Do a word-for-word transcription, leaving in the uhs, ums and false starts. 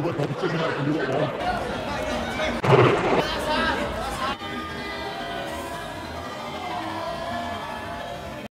But I'm sitting here and do it wrong.